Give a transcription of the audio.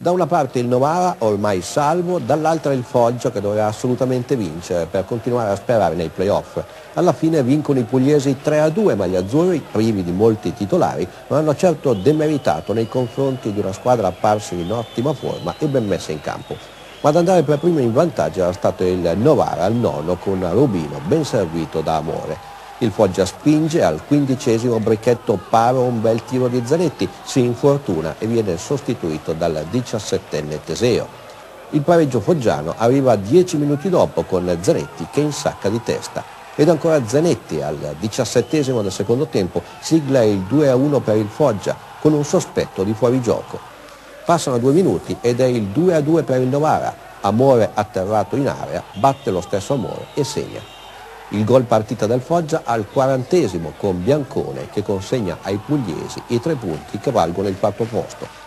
Da una parte il Novara, ormai salvo, dall'altra il Foggia che dovrà assolutamente vincere per continuare a sperare nei play-off. Alla fine vincono i pugliesi 3-2, ma gli azzurri, privi di molti titolari, non hanno certo demeritato nei confronti di una squadra apparsa in ottima forma e ben messa in campo. Ma ad andare per primo in vantaggio era stato il Novara al nono con Rubino, ben servito da Amore. Il Foggia spinge, al 15° Bricchetto para un bel tiro di Zanetti, si infortuna e viene sostituito dal 17enne Teseo. Il pareggio foggiano arriva 10 minuti dopo con Zanetti che insacca di testa. Ed ancora Zanetti al 17° del secondo tempo sigla il 2-1 per il Foggia con un sospetto di fuorigioco. Passano 2 minuti ed è il 2-2 per il Novara. Amore atterrato in area, batte lo stesso Amore e segna. Il gol partita del Foggia al 40° con Biancone che consegna ai pugliesi i 3 punti che valgono il 4° posto.